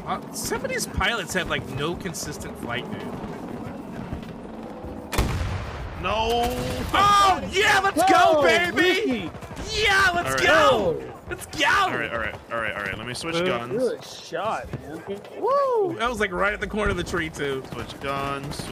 Some of these pilots have like no consistent flight, dude. No. Oh yeah, let's go, baby. Ricky. Yeah, let's go. Let's go. All right. Let me switch guns. Good shot, man. Woo! That was like right at the corner of the tree too. Switch guns.